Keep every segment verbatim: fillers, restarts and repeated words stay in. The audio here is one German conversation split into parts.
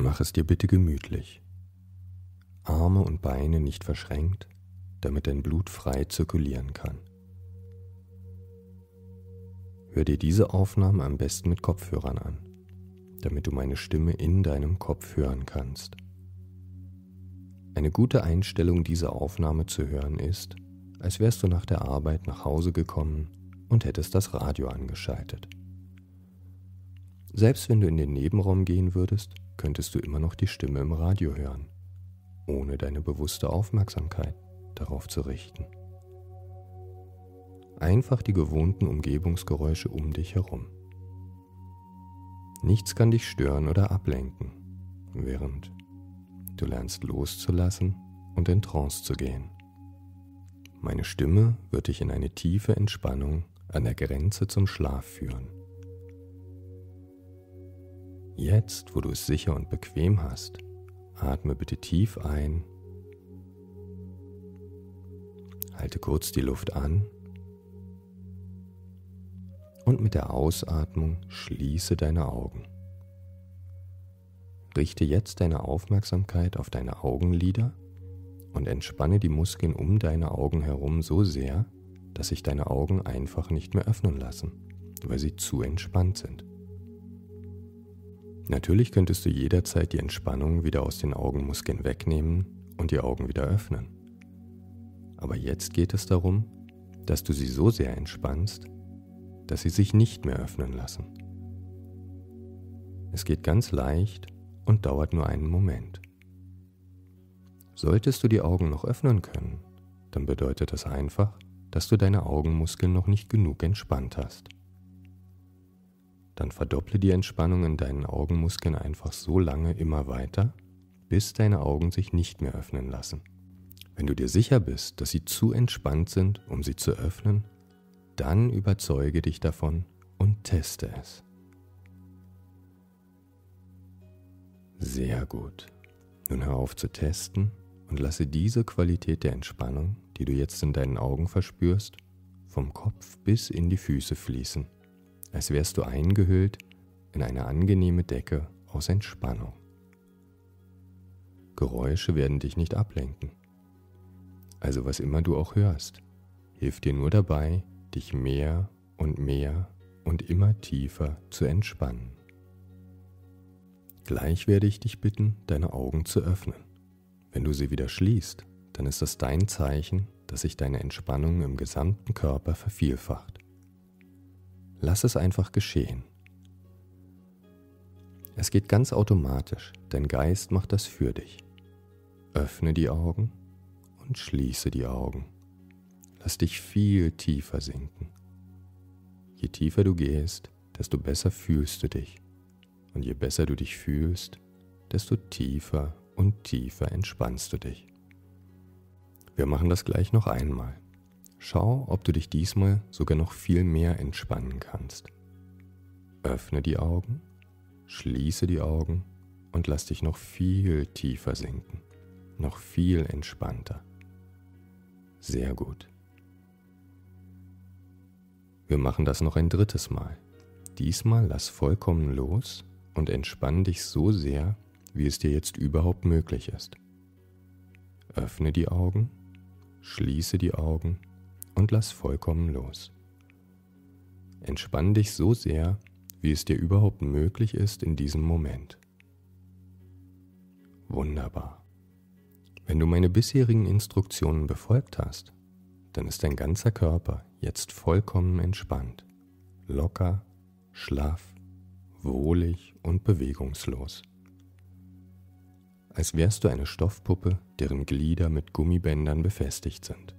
Mach es dir bitte gemütlich. Arme und Beine nicht verschränkt, damit dein Blut frei zirkulieren kann. Hör dir diese Aufnahme am besten mit Kopfhörern an, damit du meine Stimme in deinem Kopf hören kannst. Eine gute Einstellung, diese Aufnahme zu hören, ist, als wärst du nach der Arbeit nach Hause gekommen und hättest das Radio angeschaltet. Selbst wenn du in den Nebenraum gehen würdest, könntest du immer noch die Stimme im Radio hören, ohne deine bewusste Aufmerksamkeit darauf zu richten. Einfach die gewohnten Umgebungsgeräusche um dich herum. Nichts kann dich stören oder ablenken, während du lernst loszulassen und in Trance zu gehen. Meine Stimme wird dich in eine tiefe Entspannung an der Grenze zum Schlaf führen. Jetzt, wo du es sicher und bequem hast, atme bitte tief ein, halte kurz die Luft an und mit der Ausatmung schließe deine Augen. Richte jetzt deine Aufmerksamkeit auf deine Augenlider und entspanne die Muskeln um deine Augen herum so sehr, dass sich deine Augen einfach nicht mehr öffnen lassen, weil sie zu entspannt sind. Natürlich könntest du jederzeit die Entspannung wieder aus den Augenmuskeln wegnehmen und die Augen wieder öffnen. Aber jetzt geht es darum, dass du sie so sehr entspannst, dass sie sich nicht mehr öffnen lassen. Es geht ganz leicht und dauert nur einen Moment. Solltest du die Augen noch öffnen können, dann bedeutet das einfach, dass du deine Augenmuskeln noch nicht genug entspannt hast. Dann verdopple die Entspannung in deinen Augenmuskeln einfach so lange immer weiter, bis deine Augen sich nicht mehr öffnen lassen. Wenn du dir sicher bist, dass sie zu entspannt sind, um sie zu öffnen, dann überzeuge dich davon und teste es. Sehr gut. Nun hör auf zu testen und lasse diese Qualität der Entspannung, die du jetzt in deinen Augen verspürst, vom Kopf bis in die Füße fließen, als wärst du eingehüllt in eine angenehme Decke aus Entspannung. Geräusche werden dich nicht ablenken. Also was immer du auch hörst, hilft dir nur dabei, dich mehr und mehr und immer tiefer zu entspannen. Gleich werde ich dich bitten, deine Augen zu öffnen. Wenn du sie wieder schließt, dann ist das dein Zeichen, dass sich deine Entspannung im gesamten Körper vervielfacht. Lass es einfach geschehen. Es geht ganz automatisch, dein Geist macht das für dich. Öffne die Augen und schließe die Augen. Lass dich viel tiefer sinken. Je tiefer du gehst, desto besser fühlst du dich. Und je besser du dich fühlst, desto tiefer und tiefer entspannst du dich. Wir machen das gleich noch einmal. Schau, ob du dich diesmal sogar noch viel mehr entspannen kannst. Öffne die Augen, schließe die Augen und lass dich noch viel tiefer sinken, noch viel entspannter. Sehr gut. Wir machen das noch ein drittes Mal. Diesmal lass vollkommen los und entspann dich so sehr, wie es dir jetzt überhaupt möglich ist. Öffne die Augen, schließe die Augen und lass vollkommen los. Entspann dich so sehr, wie es dir überhaupt möglich ist in diesem Moment. Wunderbar. Wenn du meine bisherigen Instruktionen befolgt hast, dann ist dein ganzer Körper jetzt vollkommen entspannt, locker, schlaff, wohlig und bewegungslos. Als wärst du eine Stoffpuppe, deren Glieder mit Gummibändern befestigt sind.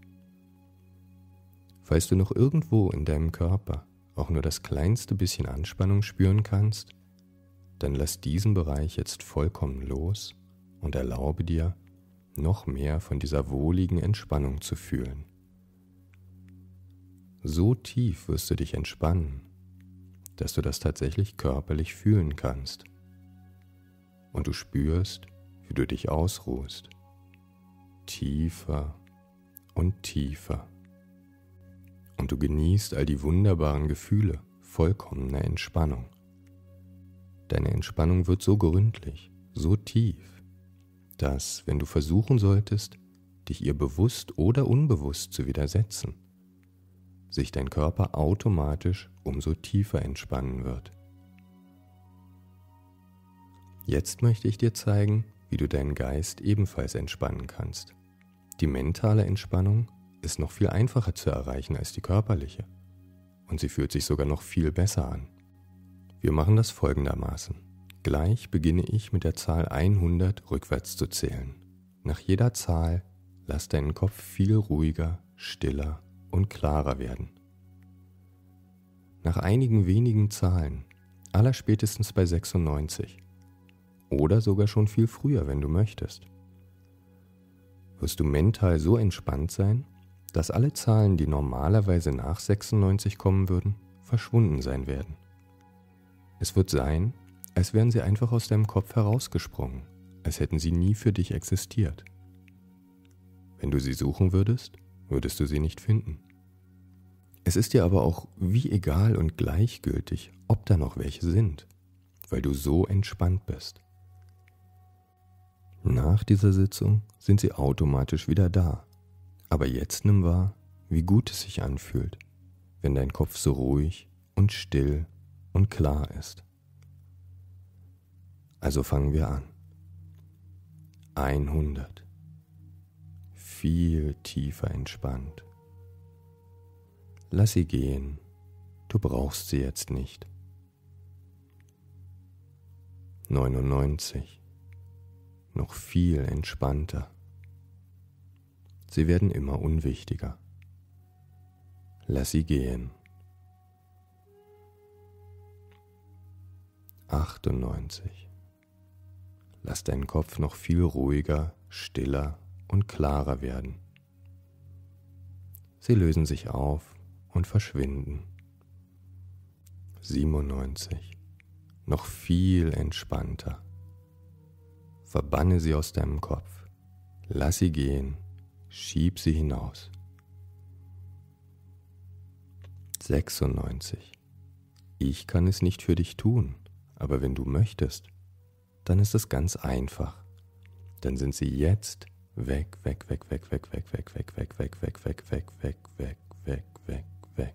Falls du noch irgendwo in deinem Körper auch nur das kleinste bisschen Anspannung spüren kannst, dann lass diesen Bereich jetzt vollkommen los und erlaube dir, noch mehr von dieser wohligen Entspannung zu fühlen. So tief wirst du dich entspannen, dass du das tatsächlich körperlich fühlen kannst. Und du spürst, wie du dich ausruhst, tiefer und tiefer. Und du genießt all die wunderbaren Gefühle vollkommener Entspannung. Deine Entspannung wird so gründlich, so tief, dass, wenn du versuchen solltest, dich ihr bewusst oder unbewusst zu widersetzen, sich dein Körper automatisch umso tiefer entspannen wird. Jetzt möchte ich dir zeigen, wie du deinen Geist ebenfalls entspannen kannst. Die mentale Entspannung ist noch viel einfacher zu erreichen als die körperliche und sie fühlt sich sogar noch viel besser an. Wir machen das folgendermaßen. Gleich beginne ich mit der Zahl hundert rückwärts zu zählen. Nach jeder Zahl lass deinen Kopf viel ruhiger, stiller und klarer werden. Nach einigen wenigen Zahlen, allerspätestens bei sechsundneunzig, oder sogar schon viel früher, wenn du möchtest, wirst du mental so entspannt sein, dass alle Zahlen, die normalerweise nach sechsundneunzig kommen würden, verschwunden sein werden. Es wird sein, als wären sie einfach aus deinem Kopf herausgesprungen, als hätten sie nie für dich existiert. Wenn du sie suchen würdest, würdest du sie nicht finden. Es ist dir aber auch wie egal und gleichgültig, ob da noch welche sind, weil du so entspannt bist. Nach dieser Sitzung sind sie automatisch wieder da, aber jetzt nimm wahr, wie gut es sich anfühlt, wenn dein Kopf so ruhig und still und klar ist. Also fangen wir an. hundert. Viel tiefer entspannt. Lass sie gehen, du brauchst sie jetzt nicht. neunundneunzig. Noch viel entspannter. Sie werden immer unwichtiger. Lass sie gehen. achtundneunzig. Lass deinen Kopf noch viel ruhiger, stiller und klarer werden. Sie lösen sich auf und verschwinden. siebenundneunzig. Noch viel entspannter. Verbanne sie aus deinem Kopf. Lass sie gehen. Schieb sie hinaus. sechsundneunzig. Ich kann es nicht für dich tun, aber wenn du möchtest, dann ist es ganz einfach. Dann sind sie jetzt weg, weg, weg, weg, weg, weg, weg, weg, weg, weg, weg, weg, weg, weg, weg, weg, weg, weg.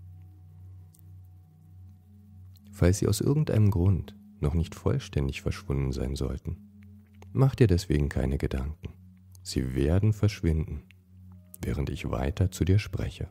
Falls sie aus irgendeinem Grund noch nicht vollständig verschwunden sein sollten, mach dir deswegen keine Gedanken. Sie werden verschwinden, während ich weiter zu dir spreche.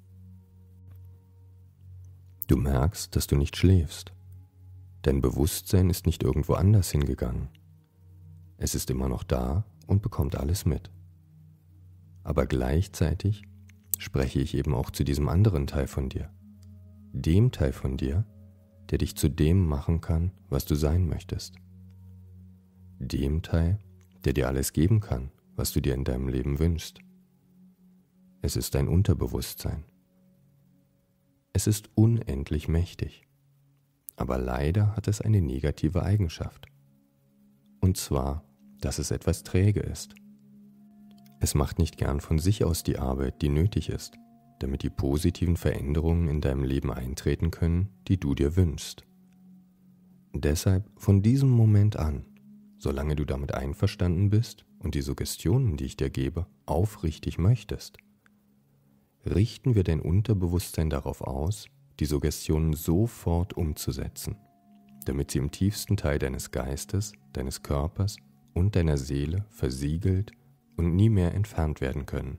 Du merkst, dass du nicht schläfst. Dein Bewusstsein ist nicht irgendwo anders hingegangen. Es ist immer noch da und bekommt alles mit. Aber gleichzeitig spreche ich eben auch zu diesem anderen Teil von dir. Dem Teil von dir, der dich zu dem machen kann, was du sein möchtest. Dem Teil, der dir alles geben kann, was du dir in deinem Leben wünschst. Es ist dein Unterbewusstsein. Es ist unendlich mächtig, aber leider hat es eine negative Eigenschaft. Und zwar, dass es etwas träge ist. Es macht nicht gern von sich aus die Arbeit, die nötig ist, damit die positiven Veränderungen in deinem Leben eintreten können, die du dir wünschst. Deshalb von diesem Moment an, solange du damit einverstanden bist und die Suggestionen, die ich dir gebe, aufrichtig möchtest, richten wir dein Unterbewusstsein darauf aus, die Suggestionen sofort umzusetzen, damit sie im tiefsten Teil deines Geistes, deines Körpers und deiner Seele versiegelt und nie mehr entfernt werden können.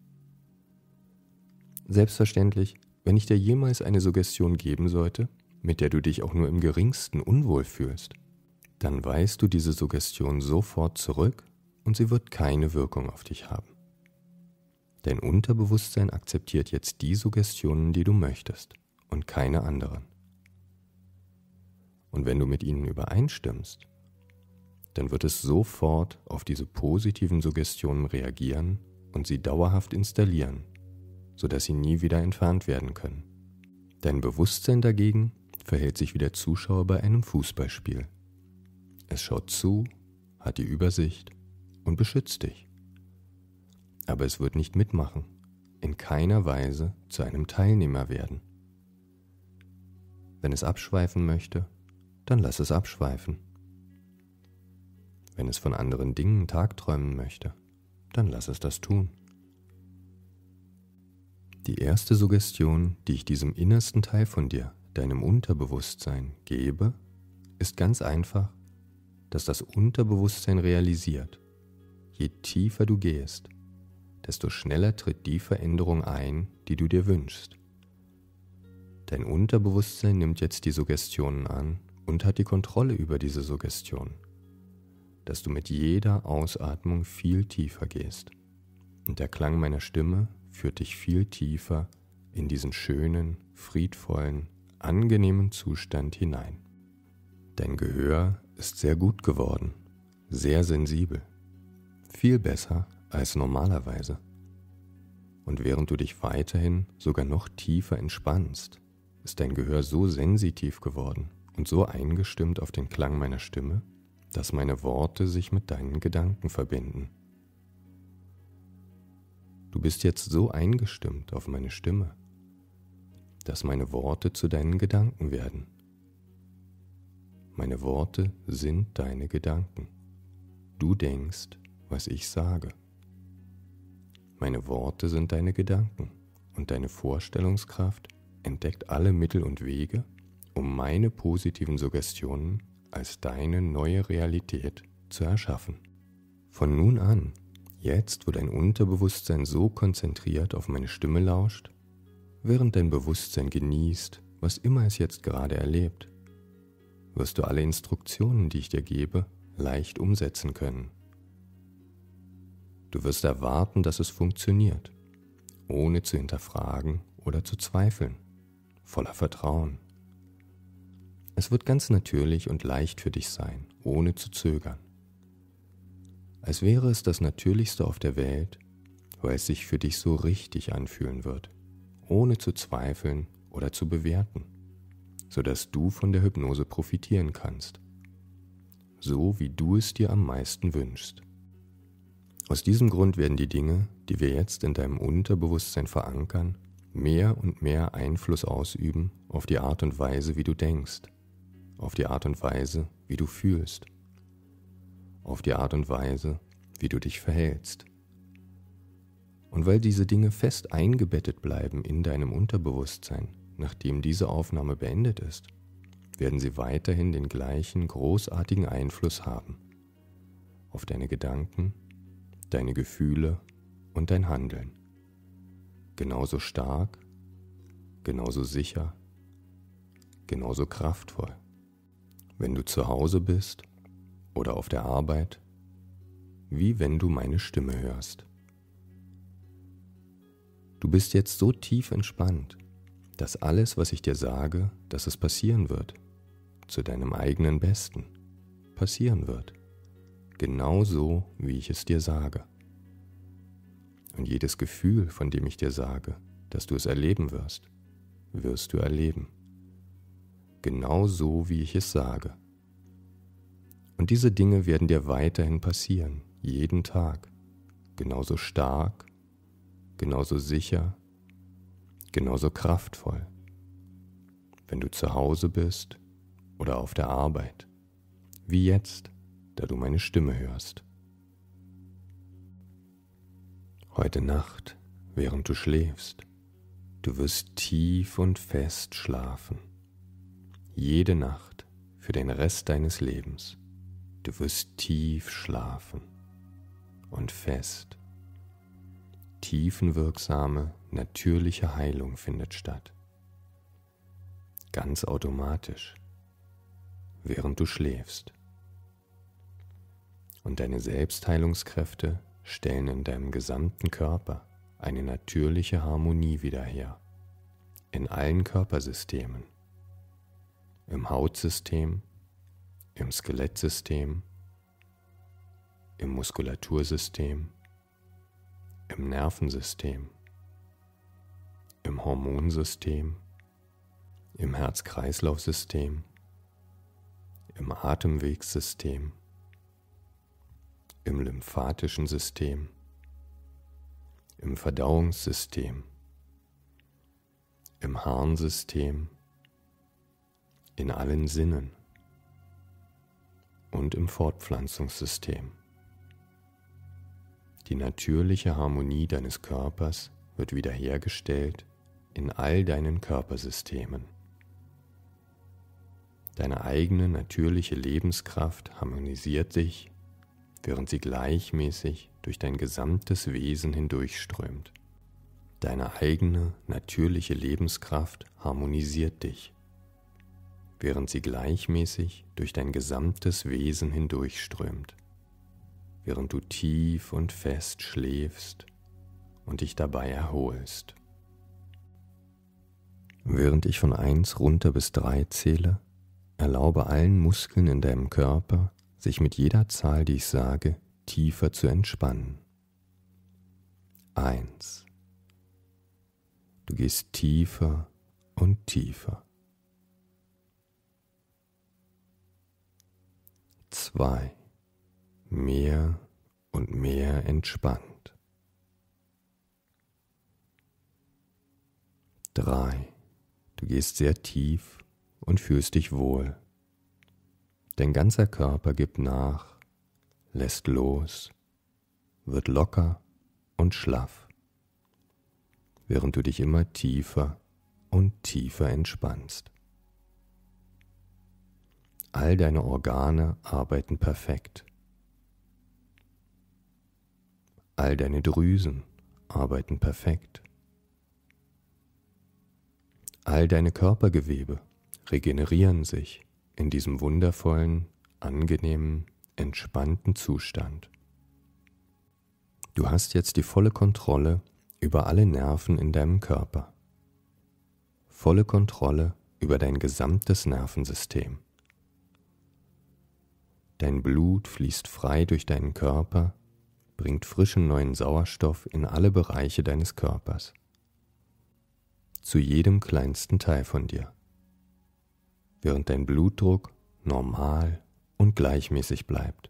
Selbstverständlich, wenn ich dir jemals eine Suggestion geben sollte, mit der du dich auch nur im geringsten unwohl fühlst, dann weist du diese Suggestion sofort zurück und sie wird keine Wirkung auf dich haben. Dein Unterbewusstsein akzeptiert jetzt die Suggestionen, die du möchtest und keine anderen. Und wenn du mit ihnen übereinstimmst, dann wird es sofort auf diese positiven Suggestionen reagieren und sie dauerhaft installieren, sodass sie nie wieder entfernt werden können. Dein Bewusstsein dagegen verhält sich wie der Zuschauer bei einem Fußballspiel. Es schaut zu, hat die Übersicht und beschützt dich. Aber es wird nicht mitmachen, in keiner Weise zu einem Teilnehmer werden. Wenn es abschweifen möchte, dann lass es abschweifen. wenn es von anderen Dingen tagträumen möchte, dann lass es das tun. Die erste Suggestion, die ich diesem innersten Teil von dir, deinem Unterbewusstsein, gebe, ist ganz einfach, dass das Unterbewusstsein realisiert, je tiefer du gehst, desto schneller tritt die Veränderung ein, die du dir wünschst. Dein Unterbewusstsein nimmt jetzt die Suggestionen an und hat die Kontrolle über diese Suggestionen, dass du mit jeder Ausatmung viel tiefer gehst. Und der Klang meiner Stimme führt dich viel tiefer in diesen schönen, friedvollen, angenehmen Zustand hinein. Dein Gehör ist sehr gut geworden, sehr sensibel, viel besser als normalerweise. Und während du dich weiterhin sogar noch tiefer entspannst, ist dein Gehör so sensitiv geworden und so eingestimmt auf den Klang meiner Stimme, dass meine Worte sich mit deinen Gedanken verbinden. Du bist jetzt so eingestimmt auf meine Stimme, dass meine Worte zu deinen Gedanken werden. Meine Worte sind deine Gedanken. Du denkst, was ich sage. Meine Worte sind deine Gedanken und deine Vorstellungskraft entdeckt alle Mittel und Wege, um meine positiven Suggestionen als deine neue Realität zu erschaffen. Von nun an, jetzt wo dein Unterbewusstsein so konzentriert auf meine Stimme lauscht, während dein Bewusstsein genießt, was immer es jetzt gerade erlebt, wirst du alle Instruktionen, die ich dir gebe, leicht umsetzen können. Du wirst erwarten, dass es funktioniert, ohne zu hinterfragen oder zu zweifeln, voller Vertrauen. Es wird ganz natürlich und leicht für dich sein, ohne zu zögern. Als wäre es das Natürlichste auf der Welt, weil es sich für dich so richtig anfühlen wird, ohne zu zweifeln oder zu bewerten, sodass du von der Hypnose profitieren kannst, so wie du es dir am meisten wünschst. Aus diesem Grund werden die Dinge, die wir jetzt in deinem Unterbewusstsein verankern, mehr und mehr Einfluss ausüben auf die Art und Weise, wie du denkst, auf die Art und Weise, wie du fühlst, auf die Art und Weise, wie du dich verhältst. Und weil diese Dinge fest eingebettet bleiben in deinem Unterbewusstsein, nachdem diese Aufnahme beendet ist, werden sie weiterhin den gleichen großartigen Einfluss haben auf deine Gedanken, deine Gefühle und dein Handeln. Genauso stark, genauso sicher, genauso kraftvoll. Wenn du zu Hause bist oder auf der Arbeit, wie wenn du meine Stimme hörst. Du bist jetzt so tief entspannt, dass alles, was ich dir sage, dass es passieren wird, zu deinem eigenen Besten passieren wird. Genau so, wie ich es dir sage. Und jedes Gefühl, von dem ich dir sage, dass du es erleben wirst, wirst du erleben. Genau so, wie ich es sage. Und diese Dinge werden dir weiterhin passieren, jeden Tag. Genauso stark, genauso sicher, genauso kraftvoll. Wenn du zu Hause bist oder auf der Arbeit, wie jetzt, da du meine Stimme hörst. Heute Nacht, während du schläfst, du wirst tief und fest schlafen. Jede Nacht für den Rest deines Lebens. Du wirst tief schlafen und fest. Tiefenwirksame, natürliche Heilung findet statt. Ganz automatisch, während du schläfst. Und deine Selbstheilungskräfte stellen in deinem gesamten Körper eine natürliche Harmonie wieder her. In allen Körpersystemen. Im Hautsystem, im Skelettsystem, im Muskulatursystem, im Nervensystem, im Hormonsystem, im Herz-Kreislauf-System, im Atemwegssystem, im lymphatischen System, im Verdauungssystem, im Harnsystem, in allen Sinnen, und im Fortpflanzungssystem. Die natürliche Harmonie deines Körpers wird wiederhergestellt in all deinen Körpersystemen. Deine eigene natürliche Lebenskraft harmonisiert sich, während sie gleichmäßig durch dein gesamtes Wesen hindurchströmt. Deine eigene natürliche Lebenskraft harmonisiert dich, während sie gleichmäßig durch dein gesamtes Wesen hindurchströmt, während du tief und fest schläfst und dich dabei erholst. Während ich von eins runter bis drei zähle, erlaube allen Muskeln in deinem Körper, sich mit jeder Zahl, die ich sage, tiefer zu entspannen. Eins. Du gehst tiefer und tiefer. Zwei. Mehr und mehr entspannt. Drei. Du gehst sehr tief und fühlst dich wohl. Dein ganzer Körper gibt nach, lässt los, wird locker und schlaff, während du dich immer tiefer und tiefer entspannst. All deine Organe arbeiten perfekt. All deine Drüsen arbeiten perfekt. All deine Körpergewebe regenerieren sich in diesem wundervollen, angenehmen, entspannten Zustand. Du hast jetzt die volle Kontrolle über alle Nerven in deinem Körper. Volle Kontrolle über dein gesamtes Nervensystem. Dein Blut fließt frei durch deinen Körper, bringt frischen neuen Sauerstoff in alle Bereiche deines Körpers. Zu jedem kleinsten Teil von dir. Während dein Blutdruck normal und gleichmäßig bleibt.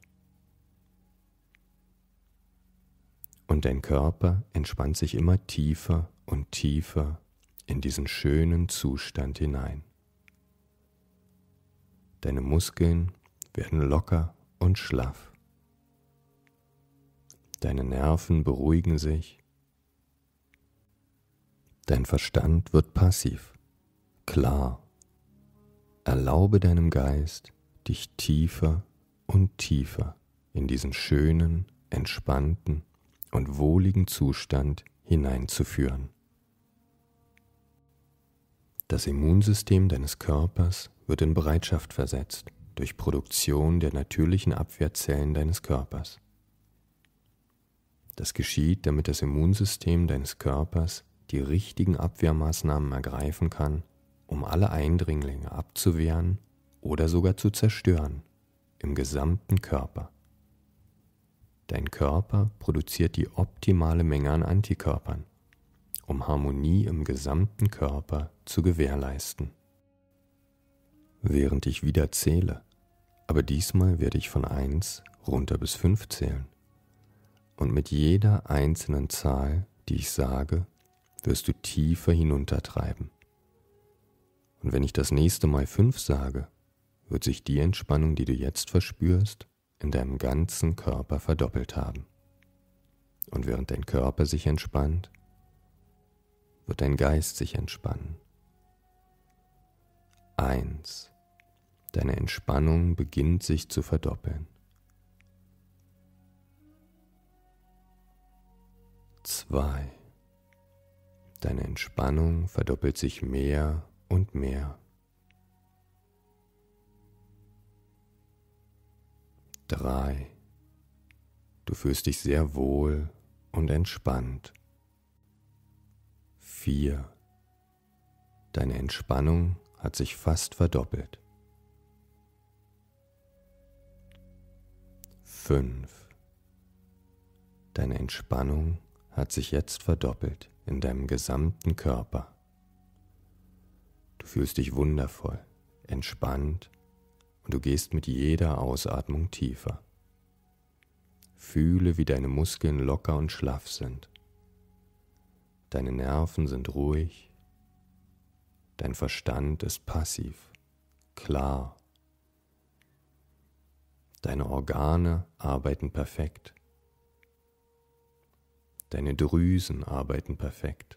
Und dein Körper entspannt sich immer tiefer und tiefer in diesen schönen Zustand hinein. Deine Muskeln werden locker und schlaff. Deine Nerven beruhigen sich. Dein Verstand wird passiv, klar. Erlaube deinem Geist, dich tiefer und tiefer in diesen schönen, entspannten und wohligen Zustand hineinzuführen. Das Immunsystem deines Körpers wird in Bereitschaft versetzt durch Produktion der natürlichen Abwehrzellen deines Körpers. Das geschieht, damit das Immunsystem deines Körpers die richtigen Abwehrmaßnahmen ergreifen kann, um alle Eindringlinge abzuwehren oder sogar zu zerstören im gesamten Körper. Dein Körper produziert die optimale Menge an Antikörpern, um Harmonie im gesamten Körper zu gewährleisten. Während ich wieder zähle, aber diesmal werde ich von eins runter bis fünf zählen. Und mit jeder einzelnen Zahl, die ich sage, wirst du tiefer hinuntertreiben. Und wenn ich das nächste Mal fünf sage, wird sich die Entspannung, die du jetzt verspürst, in deinem ganzen Körper verdoppelt haben. Und während dein Körper sich entspannt, wird dein Geist sich entspannen. Eins. Deine Entspannung beginnt sich zu verdoppeln. Zwei. Deine Entspannung verdoppelt sich mehr und mehr. Drei. Du fühlst dich sehr wohl und entspannt. Vier. Deine Entspannung hat sich fast verdoppelt. Fünf. Deine Entspannung hat sich jetzt verdoppelt in deinem gesamten Körper. Du fühlst dich wundervoll, entspannt und du gehst mit jeder Ausatmung tiefer. Fühle, wie deine Muskeln locker und schlaff sind. Deine Nerven sind ruhig. Dein Verstand ist passiv, klar. Deine Organe arbeiten perfekt. Deine Drüsen arbeiten perfekt.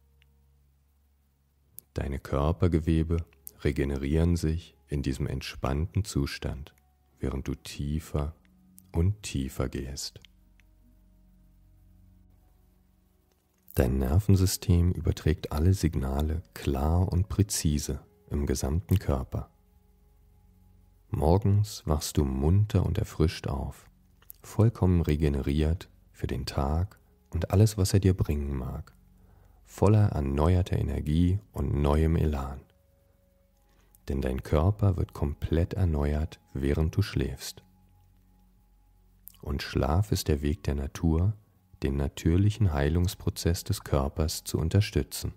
Deine Körpergewebe regenerieren sich in diesem entspannten Zustand, während du tiefer und tiefer gehst. Dein Nervensystem überträgt alle Signale klar und präzise im gesamten Körper. Morgens wachst du munter und erfrischt auf, vollkommen regeneriert für den Tag und alles, was er dir bringen mag, voller erneuerter Energie und neuem Elan. Denn dein Körper wird komplett erneuert, während du schläfst. Und Schlaf ist der Weg der Natur, den natürlichen Heilungsprozess des Körpers zu unterstützen.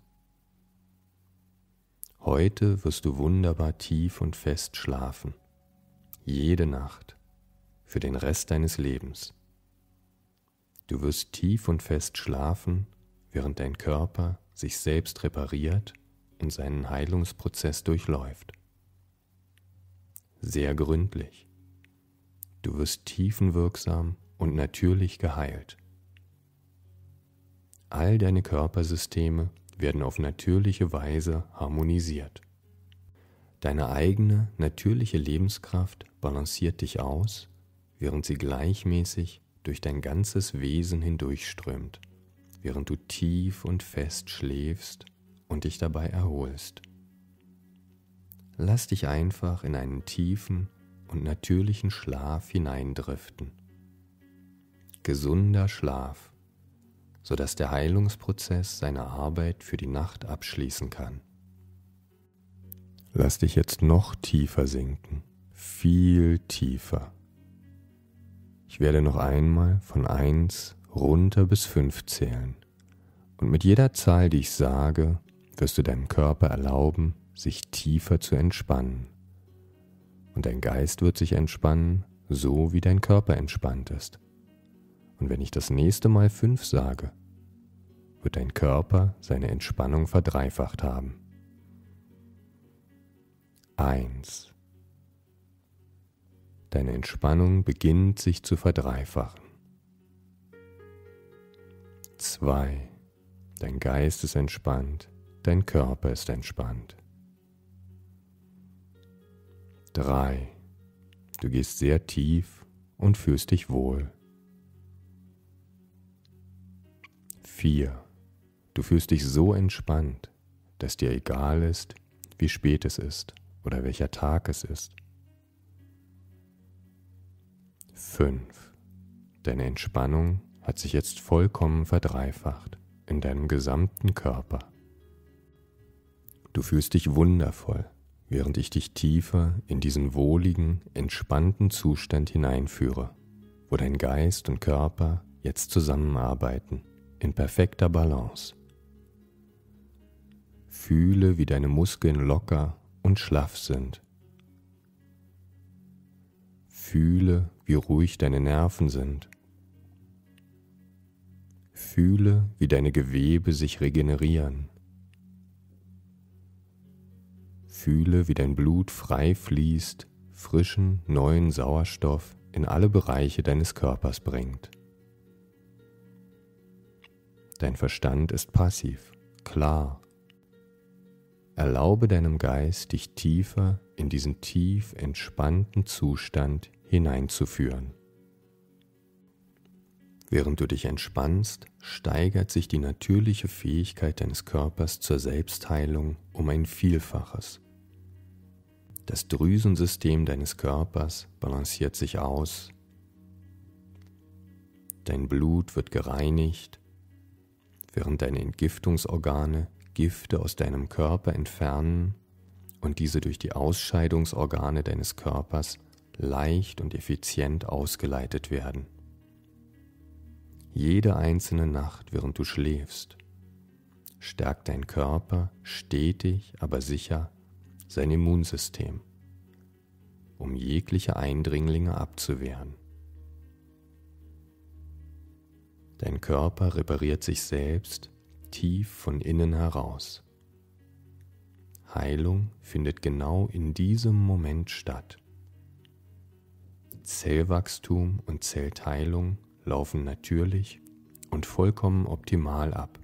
Heute wirst du wunderbar tief und fest schlafen, jede Nacht, für den Rest deines Lebens. Du wirst tief und fest schlafen, während dein Körper sich selbst repariert und seinen Heilungsprozess durchläuft. Sehr gründlich. Du wirst tiefenwirksam und natürlich geheilt. All deine Körpersysteme werden auf natürliche Weise harmonisiert. Deine eigene, natürliche Lebenskraft balanciert dich aus, während sie gleichmäßig durch dein ganzes Wesen hindurchströmt, während du tief und fest schläfst und dich dabei erholst. Lass dich einfach in einen tiefen und natürlichen Schlaf hineindriften. Gesunder Schlaf, sodass der Heilungsprozess seine Arbeit für die Nacht abschließen kann. Lass dich jetzt noch tiefer sinken, viel tiefer. Ich werde noch einmal von eins runter bis fünf zählen. Und mit jeder Zahl, die ich sage, wirst du deinem Körper erlauben, sich tiefer zu entspannen. Und dein Geist wird sich entspannen, so wie dein Körper entspannt ist. Und wenn ich das nächste Mal fünf sage, wird dein Körper seine Entspannung verdreifacht haben. Eins. Deine Entspannung beginnt sich zu verdreifachen. Zwei. Dein Geist ist entspannt, dein Körper ist entspannt. Drei. Du gehst sehr tief und fühlst dich wohl. Vier. Du fühlst dich so entspannt, dass dir egal ist, wie spät es ist oder welcher Tag es ist. Fünf. Deine Entspannung hat sich jetzt vollkommen verdreifacht in deinem gesamten Körper. Du fühlst dich wundervoll, während ich dich tiefer in diesen wohligen, entspannten Zustand hineinführe, wo dein Geist und Körper jetzt zusammenarbeiten, in perfekter Balance. Fühle, wie deine Muskeln locker und schlaff sind. Fühle, wie ruhig deine Nerven sind. Fühle, wie deine Gewebe sich regenerieren. Fühle, wie dein Blut frei fließt, frischen, neuen Sauerstoff in alle Bereiche deines Körpers bringt. Dein Verstand ist passiv, klar. Erlaube deinem Geist, dich tiefer in diesen tief entspannten Zustand hineinzuführen. Während du dich entspannst, steigert sich die natürliche Fähigkeit deines Körpers zur Selbstheilung um ein Vielfaches. Das Drüsensystem deines Körpers balanciert sich aus, dein Blut wird gereinigt, während deine Entgiftungsorgane Gifte aus deinem Körper entfernen und diese durch die Ausscheidungsorgane deines Körpers leicht und effizient ausgeleitet werden. Jede einzelne Nacht, während du schläfst, stärkt dein Körper stetig, aber sicher sein Immunsystem, um jegliche Eindringlinge abzuwehren. Dein Körper repariert sich selbst tief von innen heraus. Heilung findet genau in diesem Moment statt. Zellwachstum und Zellteilung laufen natürlich und vollkommen optimal ab.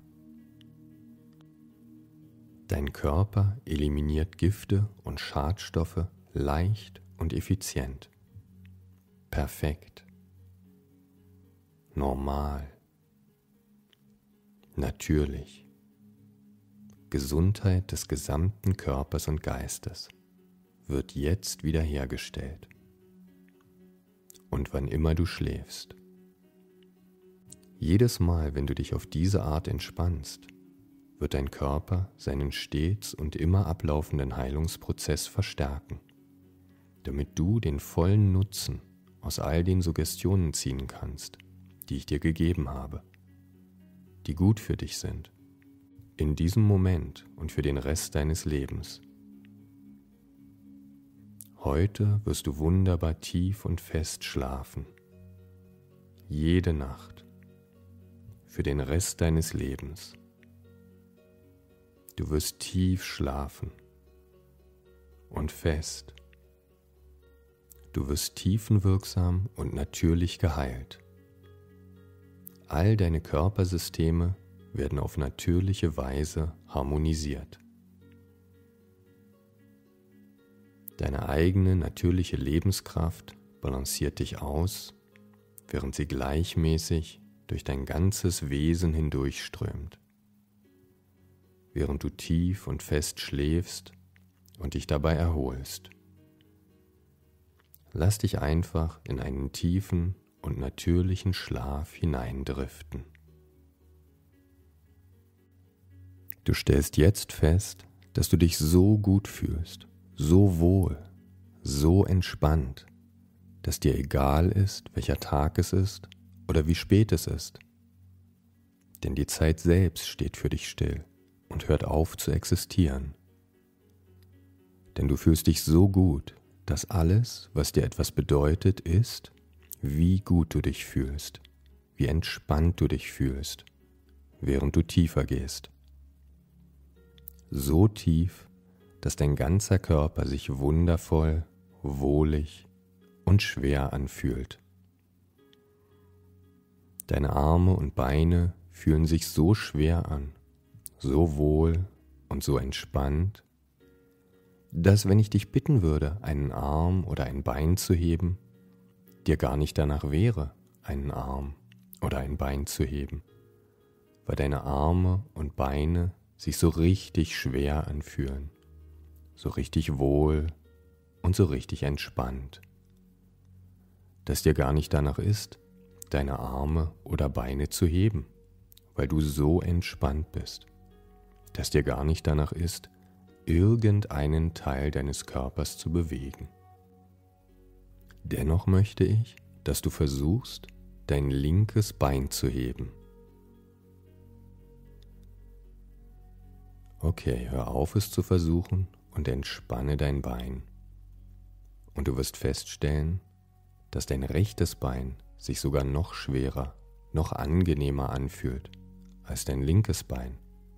Dein Körper eliminiert Gifte und Schadstoffe leicht und effizient. Perfekt. Normal. Natürlich. Gesundheit des gesamten Körpers und Geistes wird jetzt wiederhergestellt. Und wann immer du schläfst. Jedes Mal, wenn du dich auf diese Art entspannst, wird dein Körper seinen stets und immer ablaufenden Heilungsprozess verstärken, damit du den vollen Nutzen aus all den Suggestionen ziehen kannst, die ich dir gegeben habe, die gut für dich sind, in diesem Moment und für den Rest deines Lebens. Heute wirst du wunderbar tief und fest schlafen, jede Nacht, für den Rest deines Lebens. Du wirst tief schlafen und fest. Du wirst tiefenwirksam und natürlich geheilt. All deine Körpersysteme werden auf natürliche Weise harmonisiert. Deine eigene natürliche Lebenskraft balanciert dich aus, während sie gleichmäßig durch dein ganzes Wesen hindurchströmt. Während du tief und fest schläfst und dich dabei erholst. Lass dich einfach in einen tiefen und natürlichen Schlaf hineindriften. Du stellst jetzt fest, dass du dich so gut fühlst, so wohl, so entspannt, dass dir egal ist, welcher Tag es ist oder wie spät es ist. Denn die Zeit selbst steht für dich still und hört auf zu existieren. Denn du fühlst dich so gut, dass alles, was dir etwas bedeutet, ist, wie gut du dich fühlst, wie entspannt du dich fühlst, während du tiefer gehst. So tief, dass dein ganzer Körper sich wundervoll, wohlig und schwer anfühlt. Deine Arme und Beine fühlen sich so schwer an, so wohl und so entspannt, dass, wenn ich dich bitten würde, einen Arm oder ein Bein zu heben, dir gar nicht danach wäre, einen Arm oder ein Bein zu heben, weil deine Arme und Beine sich so richtig schwer anfühlen, so richtig wohl und so richtig entspannt, dass dir gar nicht danach ist, deine Arme oder Beine zu heben, weil du so entspannt bist, dass dir gar nicht danach ist, irgendeinen Teil deines Körpers zu bewegen. Dennoch möchte ich, dass du versuchst, dein linkes Bein zu heben. Okay, hör auf, es zu versuchen und entspanne dein Bein. Und du wirst feststellen, dass dein rechtes Bein sich sogar noch schwerer, noch angenehmer anfühlt als dein linkes Bein.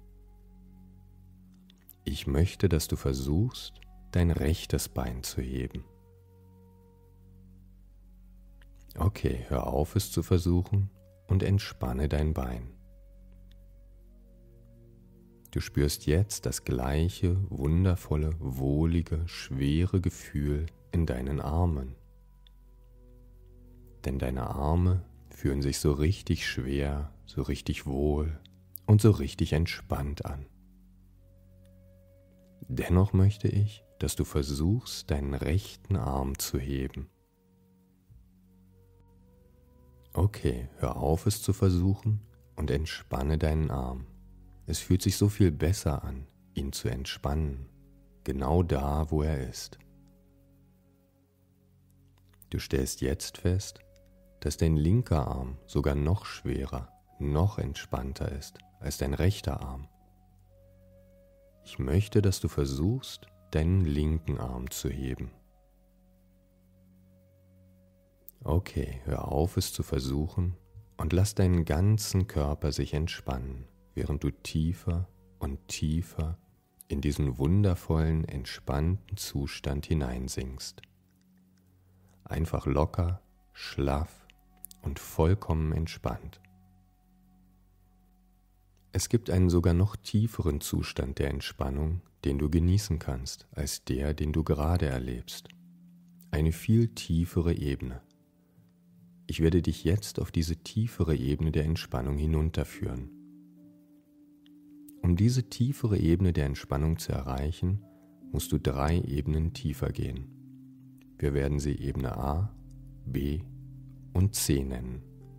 Ich möchte, dass du versuchst, dein rechtes Bein zu heben. Okay, hör auf, es zu versuchen und entspanne dein Bein. Du spürst jetzt das gleiche, wundervolle, wohlige, schwere Gefühl in deinen Armen. Denn deine Arme fühlen sich so richtig schwer, so richtig wohl und so richtig entspannt an. Dennoch möchte ich, dass du versuchst, deinen rechten Arm zu heben. Okay, hör auf, es zu versuchen und entspanne deinen Arm. Es fühlt sich so viel besser an, ihn zu entspannen, genau da, wo er ist. Du stellst jetzt fest, dass dein linker Arm sogar noch schwerer, noch entspannter ist als dein rechter Arm. Ich möchte, dass du versuchst, deinen linken Arm zu heben. Okay, hör auf, es zu versuchen und lass deinen ganzen Körper sich entspannen, während du tiefer und tiefer in diesen wundervollen, entspannten Zustand hineinsinkst. einfach locker, schlaff und vollkommen entspannt. Es gibt einen sogar noch tieferen Zustand der Entspannung, den du genießen kannst, als der, den du gerade erlebst. Eine viel tiefere Ebene. Ich werde dich jetzt auf diese tiefere Ebene der Entspannung hinunterführen. Um diese tiefere Ebene der Entspannung zu erreichen, musst du drei Ebenen tiefer gehen. Wir werden sie Ebene A, B und C nennen.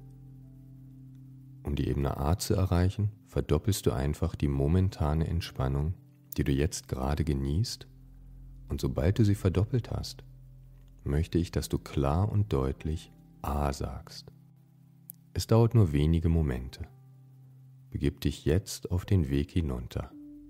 Um die Ebene A zu erreichen, verdoppelst du einfach die momentane Entspannung, die du jetzt gerade genießt, und sobald du sie verdoppelt hast, möchte ich, dass du klar und deutlich A sagst. Es dauert nur wenige Momente. Begib dich jetzt auf den Weg hinunter.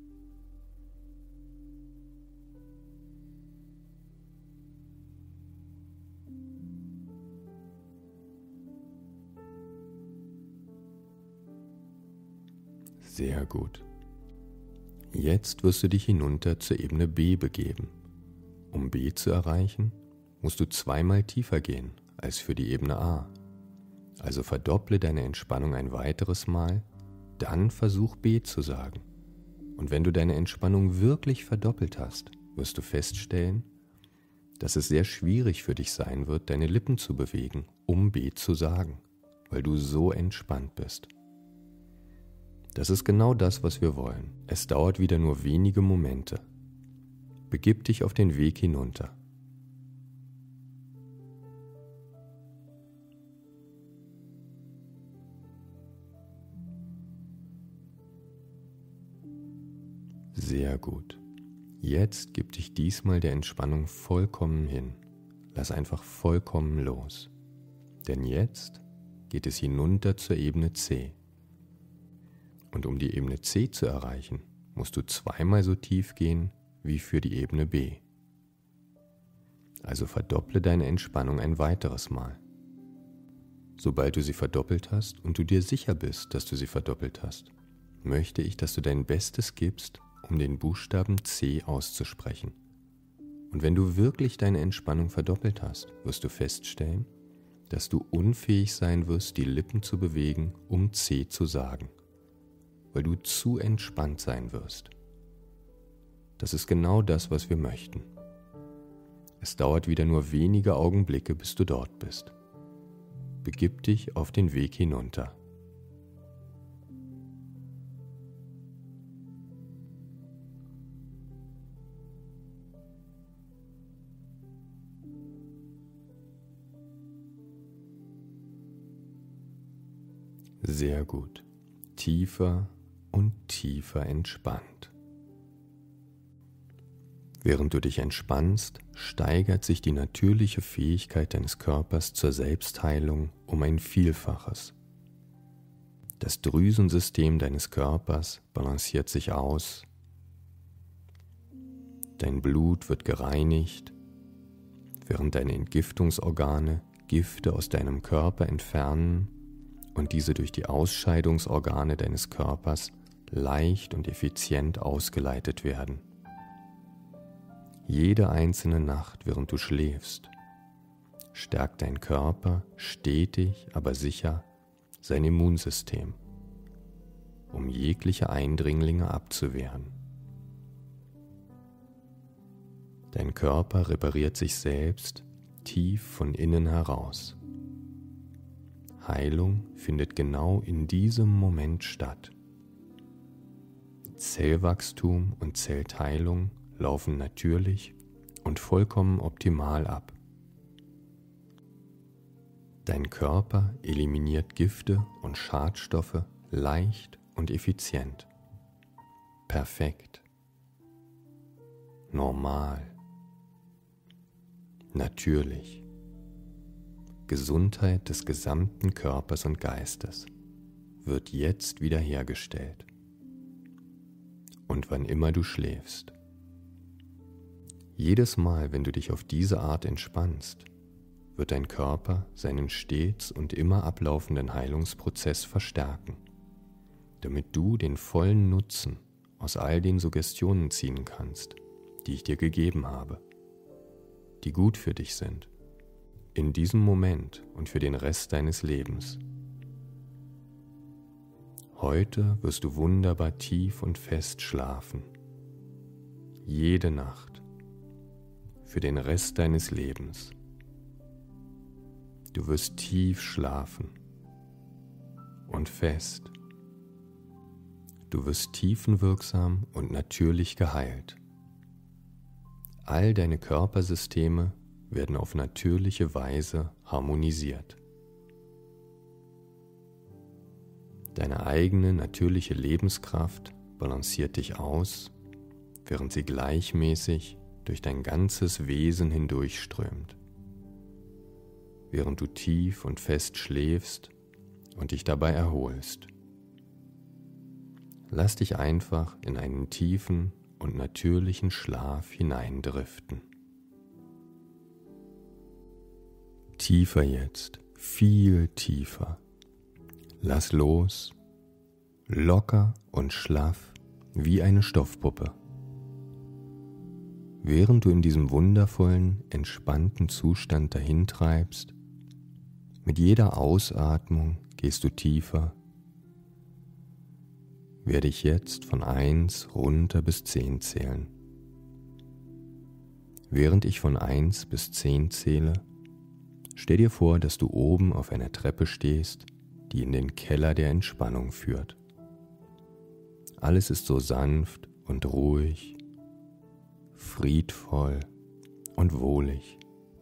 Sehr gut. Jetzt wirst du dich hinunter zur Ebene B begeben. Um B zu erreichen, musst du zweimal tiefer gehen als für die Ebene A. Also verdopple deine Entspannung ein weiteres Mal, dann versuch B zu sagen. Und wenn du deine Entspannung wirklich verdoppelt hast, wirst du feststellen, dass es sehr schwierig für dich sein wird, deine Lippen zu bewegen, um B zu sagen, weil du so entspannt bist. Das ist genau das, was wir wollen. Es dauert wieder nur wenige Momente. Begib dich auf den Weg hinunter. Sehr gut. Jetzt gib dich diesmal der Entspannung vollkommen hin. Lass einfach vollkommen los. Denn jetzt geht es hinunter zur Ebene C. Und um die Ebene C zu erreichen, musst du zweimal so tief gehen wie für die Ebene B. Also verdopple deine Entspannung ein weiteres Mal. Sobald du sie verdoppelt hast und du dir sicher bist, dass du sie verdoppelt hast, möchte ich, dass du dein Bestes gibst, um den Buchstaben C auszusprechen. Und wenn du wirklich deine Entspannung verdoppelt hast, wirst du feststellen, dass du unfähig sein wirst, die Lippen zu bewegen, um C zu sagen, weil du zu entspannt sein wirst. Das ist genau das, was wir möchten. Es dauert wieder nur wenige Augenblicke, bis du dort bist. Begib dich auf den Weg hinunter. Sehr gut. Tiefer und tiefer entspannt. Während du dich entspannst, steigert sich die natürliche Fähigkeit deines Körpers zur Selbstheilung um ein Vielfaches. Das Drüsensystem deines Körpers balanciert sich aus, dein Blut wird gereinigt, während deine Entgiftungsorgane Gifte aus deinem Körper entfernen und diese durch die Ausscheidungsorgane deines Körpers leicht und effizient ausgeleitet werden. Jede einzelne Nacht, während du schläfst, stärkt dein Körper stetig, aber sicher sein Immunsystem, um jegliche Eindringlinge abzuwehren. Dein Körper repariert sich selbst tief von innen heraus. Heilung findet genau in diesem Moment statt. Zellwachstum und Zellteilung laufen natürlich und vollkommen optimal ab. Dein Körper eliminiert Gifte und Schadstoffe leicht und effizient. Perfekt. Normal. Natürlich. Gesundheit des gesamten Körpers und Geistes wird jetzt wiederhergestellt. Und wann immer du schläfst. Jedes Mal, wenn du dich auf diese Art entspannst, wird dein Körper seinen stets und immer ablaufenden Heilungsprozess verstärken, damit du den vollen Nutzen aus all den Suggestionen ziehen kannst, die ich dir gegeben habe, die gut für dich sind, in diesem Moment und für den Rest deines Lebens. Heute wirst du wunderbar tief und fest schlafen. Jede Nacht. Für den Rest deines Lebens. Du wirst tief schlafen und fest. Du wirst tiefenwirksam und natürlich geheilt. All deine Körpersysteme werden auf natürliche Weise harmonisiert. Deine eigene natürliche Lebenskraft balanciert dich aus, während sie gleichmäßig durch dein ganzes Wesen hindurchströmt. Während du tief und fest schläfst und dich dabei erholst. Lass dich einfach in einen tiefen und natürlichen Schlaf hineindriften. Tiefer jetzt, viel tiefer. Lass los, locker und schlaff wie eine Stoffpuppe. Während du in diesem wundervollen, entspannten Zustand dahintreibst, mit jeder Ausatmung gehst du tiefer. Werde ich jetzt von eins runter bis zehn zählen. Während ich von eins bis zehn zähle, stell dir vor, dass du oben auf einer Treppe stehst, die in den Keller der Entspannung führt. Alles ist so sanft und ruhig, friedvoll und wohlig.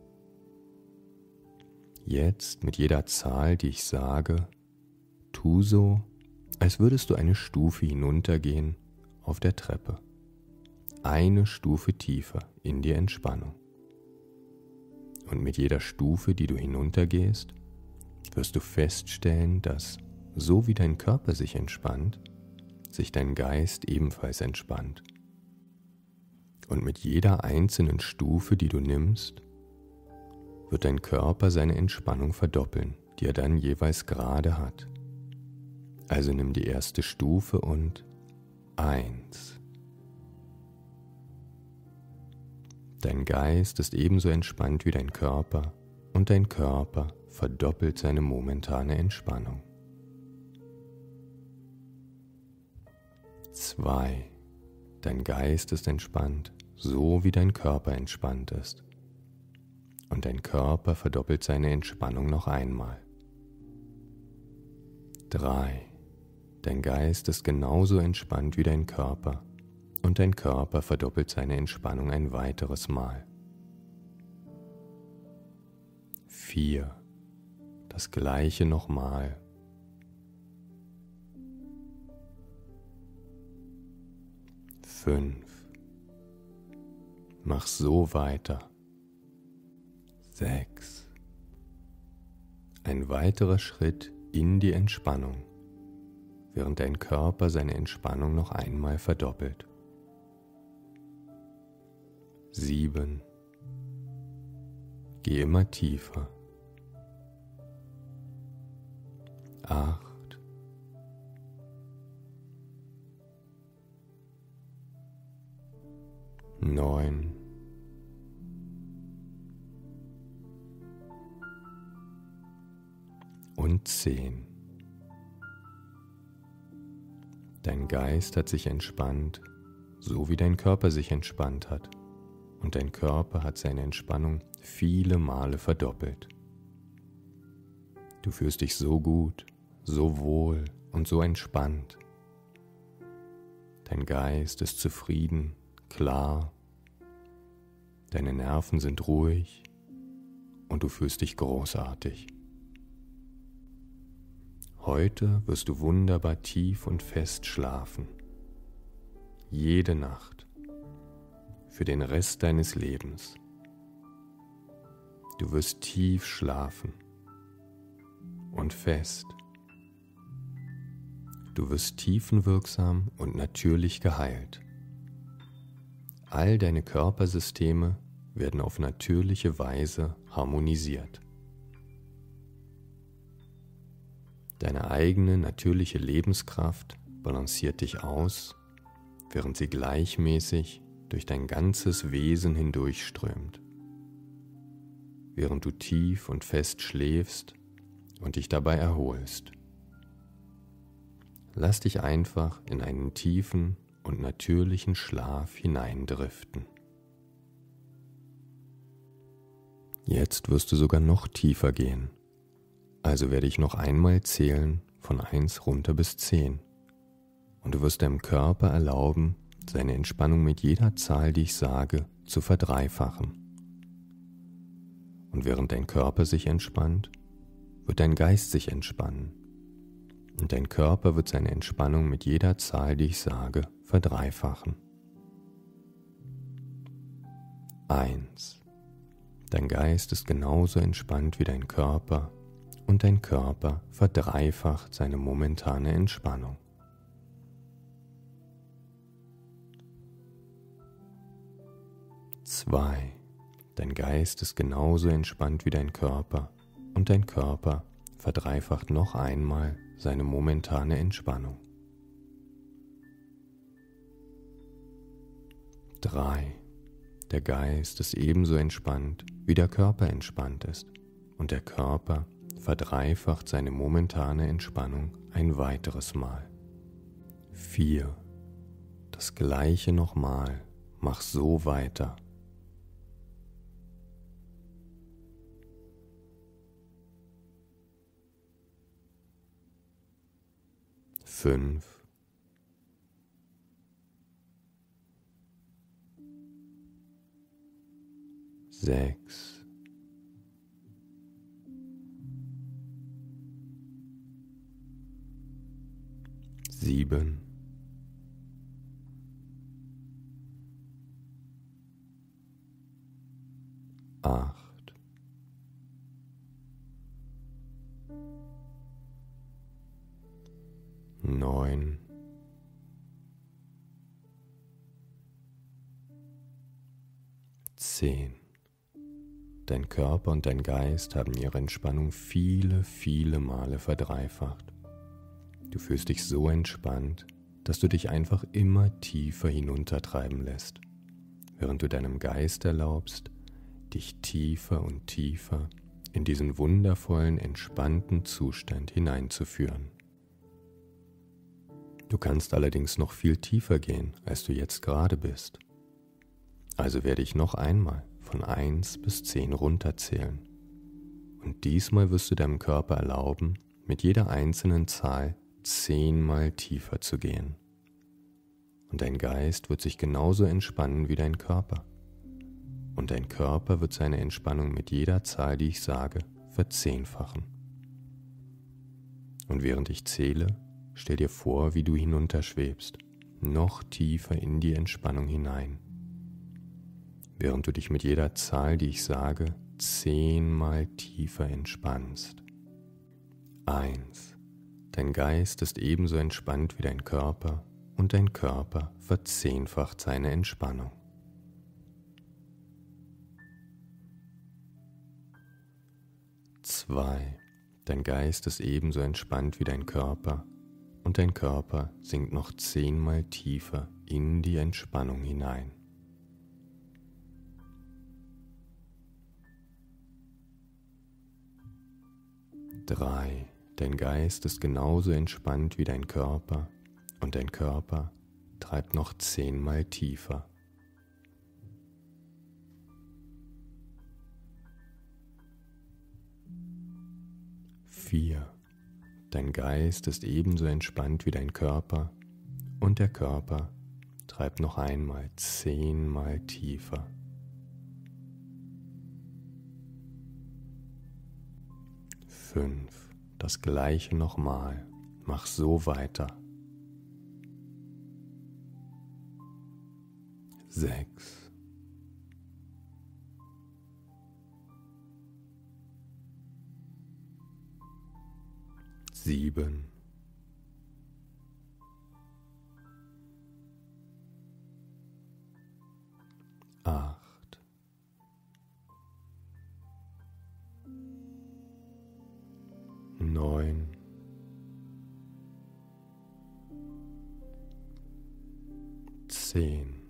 Jetzt mit jeder Zahl, die ich sage, tu so, als würdest du eine Stufe hinuntergehen auf der Treppe. Eine Stufe tiefer in die Entspannung. Und mit jeder Stufe, die du hinuntergehst, wirst du feststellen, dass, so wie dein Körper sich entspannt, sich dein Geist ebenfalls entspannt. Und mit jeder einzelnen Stufe, die du nimmst, wird dein Körper seine Entspannung verdoppeln, die er dann jeweils gerade hat. Also nimm die erste Stufe und eins. Dein Geist ist ebenso entspannt wie dein Körper und dein Körper verdoppelt seine momentane Entspannung. Zwei. Dein Geist ist entspannt, so wie dein Körper entspannt ist. Und dein Körper verdoppelt seine Entspannung noch einmal. Drei. Dein Geist ist genauso entspannt wie dein Körper und dein Körper verdoppelt seine Entspannung ein weiteres Mal. Vier. Das gleiche nochmal. Fünf. Mach so weiter. Sechs. Ein weiterer Schritt in die Entspannung, während dein Körper seine Entspannung noch einmal verdoppelt. Sieben. Geh immer tiefer. Acht. Neun. Und zehn. Dein Geist hat sich entspannt, so wie dein Körper sich entspannt hat. Und dein Körper hat seine Entspannung viele Male verdoppelt. Du fühlst dich so gut, so wohl und so entspannt. Dein Geist ist zufrieden, klar. Deine Nerven sind ruhig und du fühlst dich großartig. Heute wirst du wunderbar tief und fest schlafen. Jede Nacht. Für den Rest deines Lebens. Du wirst tief schlafen und fest. Du wirst tiefenwirksam und natürlich geheilt. All deine Körpersysteme werden auf natürliche Weise harmonisiert. Deine eigene natürliche Lebenskraft balanciert dich aus, während sie gleichmäßig durch dein ganzes Wesen hindurchströmt. während du tief und fest schläfst und dich dabei erholst. Lass dich einfach in einen tiefen und natürlichen Schlaf hineindriften. Jetzt wirst du sogar noch tiefer gehen, also werde ich noch einmal zählen von eins runter bis zehn und du wirst deinem Körper erlauben, seine Entspannung mit jeder Zahl, die ich sage, zu verdreifachen. Und während dein Körper sich entspannt, wird dein Geist sich entspannen. Und dein Körper wird seine Entspannung mit jeder Zahl, die ich sage, verdreifachen. Eins. Dein Geist ist genauso entspannt wie dein Körper und dein Körper verdreifacht seine momentane Entspannung. Zwei. Dein Geist ist genauso entspannt wie dein Körper und dein Körper verdreifacht noch einmal seine momentane Entspannung. Drei. Der Geist ist ebenso entspannt, wie der Körper entspannt ist, und der Körper verdreifacht seine momentane Entspannung ein weiteres Mal. Vier. Das Gleiche nochmal, mach so weiter. Fünf. Sechs. Sieben. Acht. Neun. Zehn. Dein Körper und dein Geist haben ihre Entspannung viele, viele Male verdreifacht. Du fühlst dich so entspannt, dass du dich einfach immer tiefer hinuntertreiben lässt, während du deinem Geist erlaubst, dich tiefer und tiefer in diesen wundervollen, entspannten Zustand hineinzuführen. Du kannst allerdings noch viel tiefer gehen, als du jetzt gerade bist. Also werde ich noch einmal von eins bis zehn runterzählen. Und diesmal wirst du deinem Körper erlauben, mit jeder einzelnen Zahl zehnmal tiefer zu gehen. Und dein Geist wird sich genauso entspannen wie dein Körper. Und dein Körper wird seine Entspannung mit jeder Zahl, die ich sage, verzehnfachen. Und während ich zähle, stell dir vor, wie du hinunterschwebst, noch tiefer in die Entspannung hinein. Während du dich mit jeder Zahl, die ich sage, zehnmal tiefer entspannst. Eins. Dein Geist ist ebenso entspannt wie dein Körper und dein Körper verzehnfacht seine Entspannung. Zwei. Dein Geist ist ebenso entspannt wie dein Körper und dein Körper sinkt noch zehnmal tiefer in die Entspannung hinein. Drei. Dein Geist ist genauso entspannt wie dein Körper und dein Körper treibt noch zehnmal tiefer. Vier. Dein Geist ist ebenso entspannt wie dein Körper und der Körper treibt noch einmal zehnmal tiefer. Fünf. Das Gleiche nochmal. Mach so weiter. Sechs. Sieben. Acht. Neun. Zehn.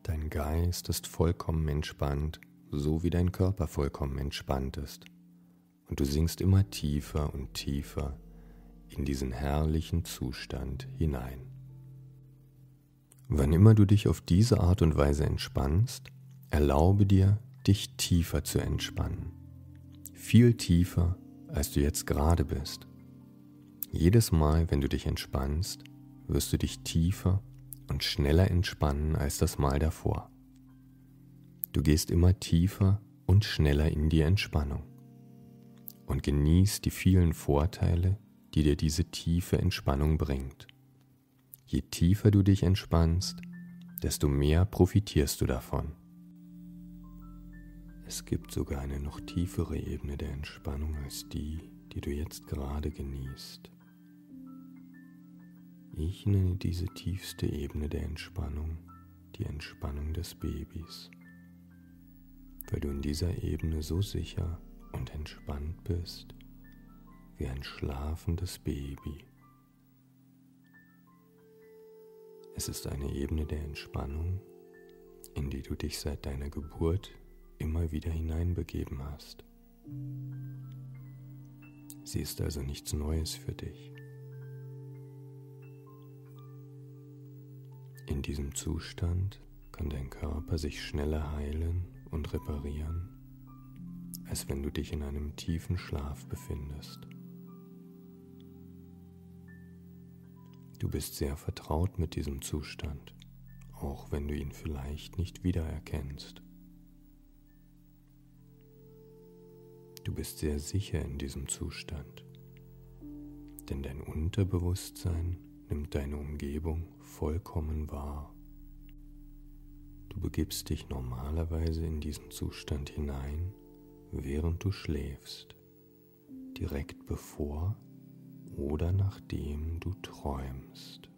Dein Geist ist vollkommen entspannt, so wie dein Körper vollkommen entspannt ist. Und du sinkst immer tiefer und tiefer in diesen herrlichen Zustand hinein. Wann immer du dich auf diese Art und Weise entspannst, erlaube dir, dich tiefer zu entspannen. Viel tiefer, als du jetzt gerade bist. Jedes Mal, wenn du dich entspannst, wirst du dich tiefer und schneller entspannen als das Mal davor. Du gehst immer tiefer und schneller in die Entspannung und genießt die vielen Vorteile, die dir diese tiefe Entspannung bringt. Je tiefer du dich entspannst, desto mehr profitierst du davon. Es gibt sogar eine noch tiefere Ebene der Entspannung als die, die du jetzt gerade genießt. Ich nenne diese tiefste Ebene der Entspannung die Entspannung des Babys, weil du in dieser Ebene so sicher und entspannt bist wie ein schlafendes Baby. Es ist eine Ebene der Entspannung, in die du dich seit deiner Geburt immer wieder hineinbegeben hast. Sie ist also nichts Neues für dich. In diesem Zustand kann dein Körper sich schneller heilen und reparieren, als wenn du dich in einem tiefen Schlaf befindest. Du bist sehr vertraut mit diesem Zustand, auch wenn du ihn vielleicht nicht wiedererkennst. Du bist sehr sicher in diesem Zustand, denn dein Unterbewusstsein nimmt deine Umgebung vollkommen wahr. Du begibst dich normalerweise in diesen Zustand hinein, während du schläfst, direkt bevor oder nachdem du träumst.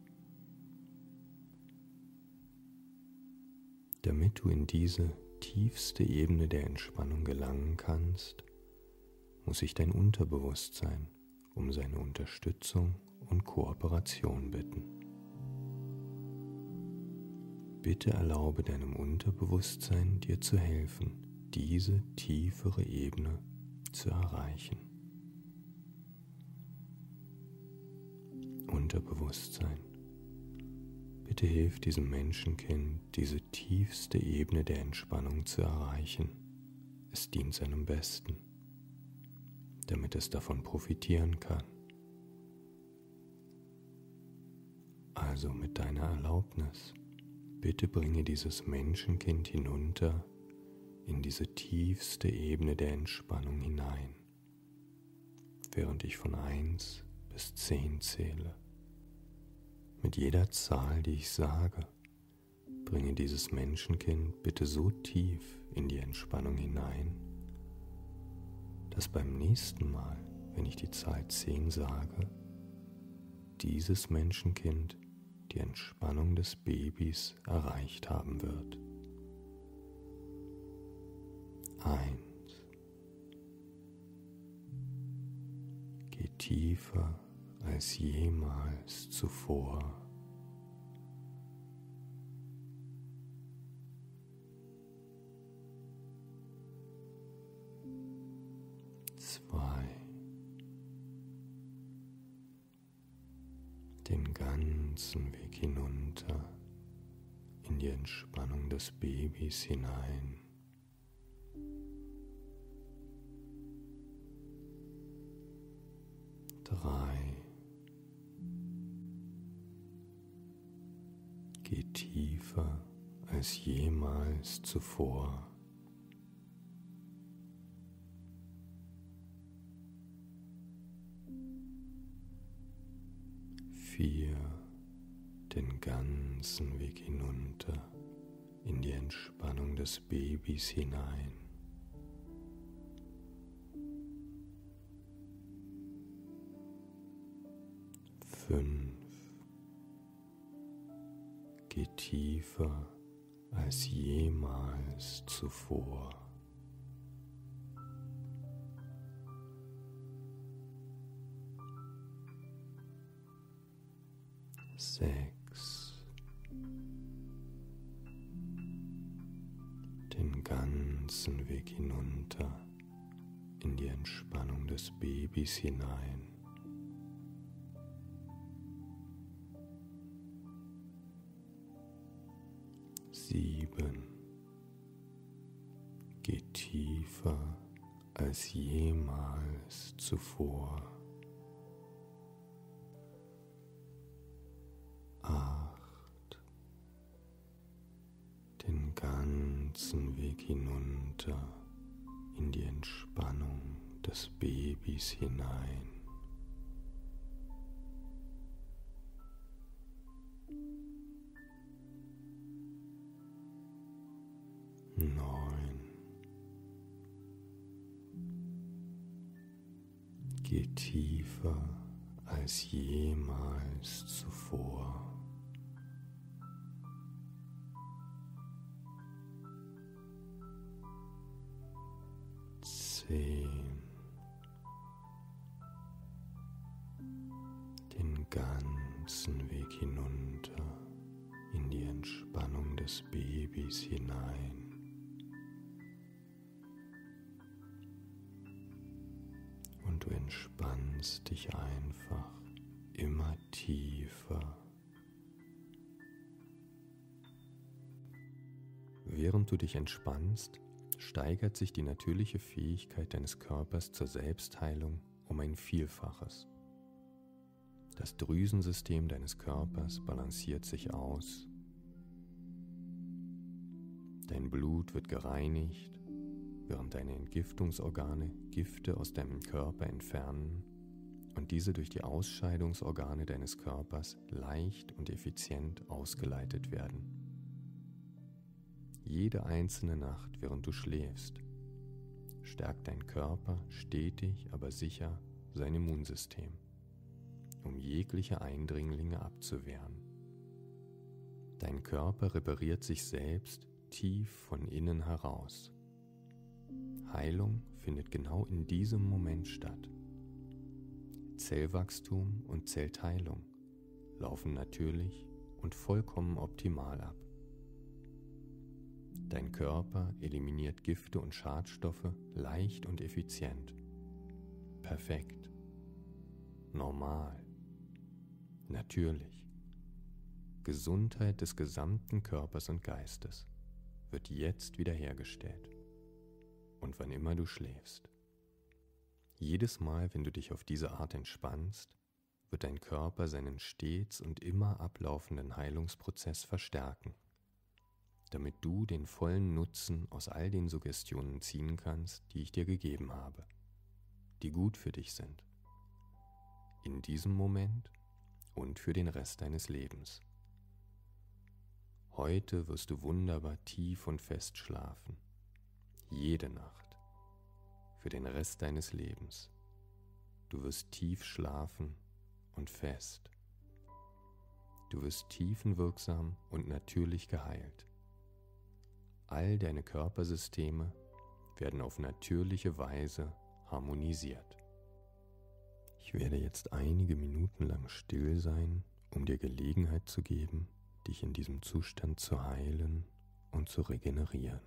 Damit du in diese tiefste Ebene der Entspannung gelangen kannst, muss sich dein Unterbewusstsein um seine Unterstützung und Kooperation bitten. Bitte erlaube deinem Unterbewusstsein, dir zu helfen, diese tiefere Ebene zu erreichen. Unterbewusstsein, bitte hilf diesem Menschenkind, diese tiefste Ebene der Entspannung zu erreichen. Es dient seinem Besten, damit es davon profitieren kann. Also mit deiner Erlaubnis, bitte bringe dieses Menschenkind hinunter in diese tiefste Ebene der Entspannung hinein, während ich von eins bis zehn zähle. Mit jeder Zahl, die ich sage, bringe dieses Menschenkind bitte so tief in die Entspannung hinein, dass beim nächsten Mal, wenn ich die Zahl zehn sage, dieses Menschenkind die Entspannung des Babys erreicht haben wird. Eins. Geh tiefer als jemals zuvor. Zwei. Den ganzen Weg hinunter in die Entspannung des Babys hinein. Drei. Geh tiefer als jemals zuvor. Vier. Den ganzen Weg hinunter in die Entspannung des Babys hinein. Fünf. Geh tiefer als jemals zuvor. Sechs. Den ganzen Weg hinunter in die Entspannung des Babys hinein. Sieben. Geh tiefer als jemals zuvor. Acht. Den ganzen Weg hinunter in die Entspannung des Babys hinein. Neun. Geh tiefer als jemals zuvor. Zehn. Den ganzen Weg hinunter in die Entspannung des Babys hinein. Und du entspannst dich einfach immer tiefer. Während du dich entspannst, steigert sich die natürliche Fähigkeit deines Körpers zur Selbstheilung um ein Vielfaches. Das Drüsensystem deines Körpers balanciert sich aus. Dein Blut wird gereinigt, während deine Entgiftungsorgane Gifte aus deinem Körper entfernen und diese durch die Ausscheidungsorgane deines Körpers leicht und effizient ausgeleitet werden. Jede einzelne Nacht, während du schläfst, stärkt dein Körper stetig, aber sicher sein Immunsystem, um jegliche Eindringlinge abzuwehren. Dein Körper repariert sich selbst tief von innen heraus. Heilung findet genau in diesem Moment statt. Zellwachstum und Zellteilung laufen natürlich und vollkommen optimal ab. Dein Körper eliminiert Gifte und Schadstoffe leicht und effizient. Perfekt. Normal. Natürlich. Gesundheit des gesamten Körpers und Geistes wird jetzt wiederhergestellt. Und wann immer du schläfst. Jedes Mal, wenn du dich auf diese Art entspannst, wird dein Körper seinen stets und immer ablaufenden Heilungsprozess verstärken, damit du den vollen Nutzen aus all den Suggestionen ziehen kannst, die ich dir gegeben habe, die gut für dich sind, in diesem Moment und für den Rest deines Lebens. Heute wirst du wunderbar tief und fest schlafen, jede Nacht, für den Rest deines Lebens. Du wirst tief schlafen und fest. Du wirst tiefenwirksam und natürlich geheilt. All deine Körpersysteme werden auf natürliche Weise harmonisiert. Ich werde jetzt einige Minuten lang still sein, um dir Gelegenheit zu geben, dich in diesem Zustand zu heilen und zu regenerieren.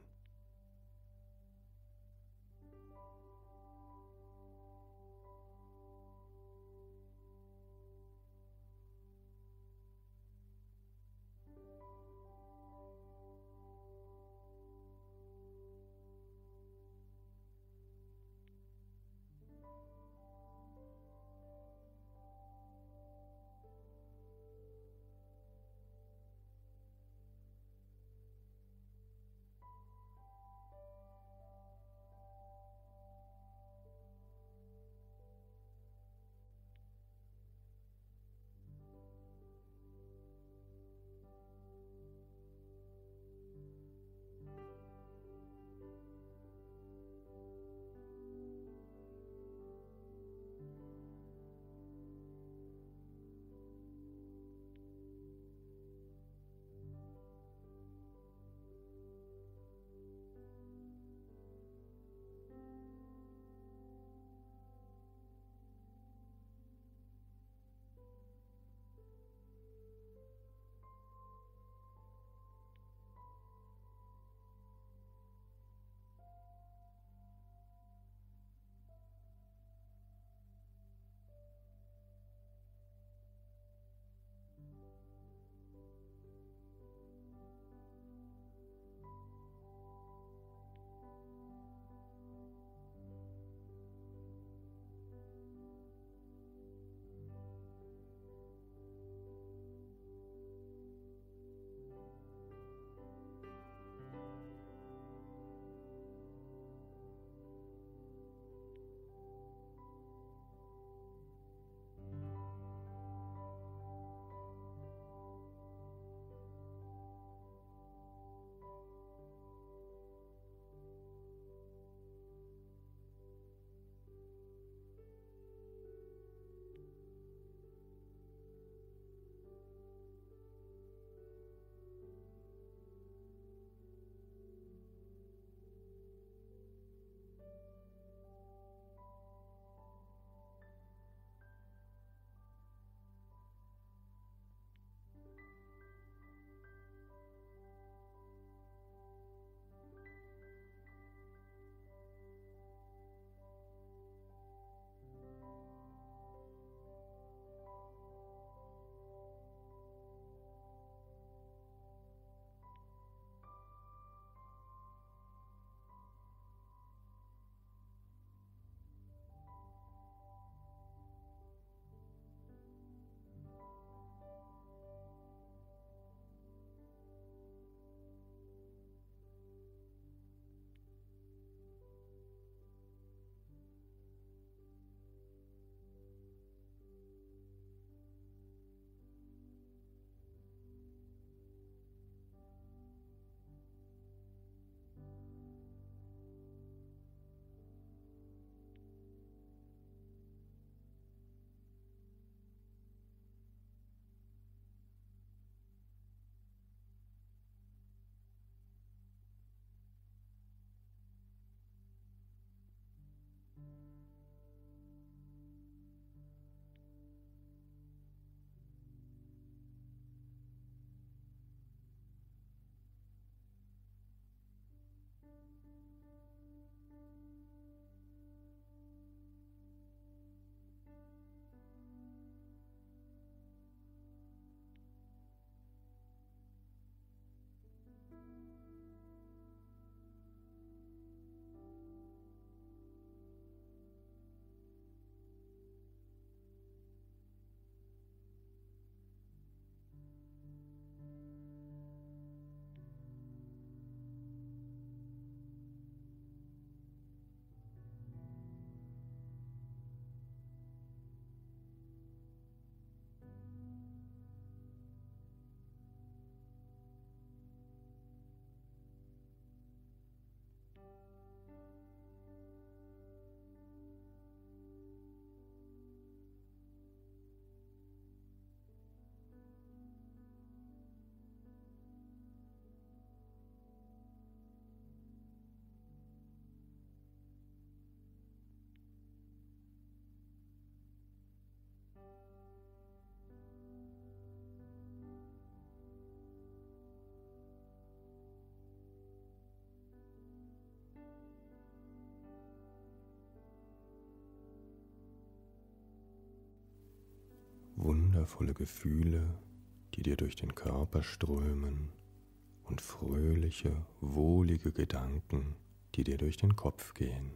wundervolle Gefühle, die dir durch den Körper strömen und fröhliche, wohlige Gedanken, die dir durch den Kopf gehen.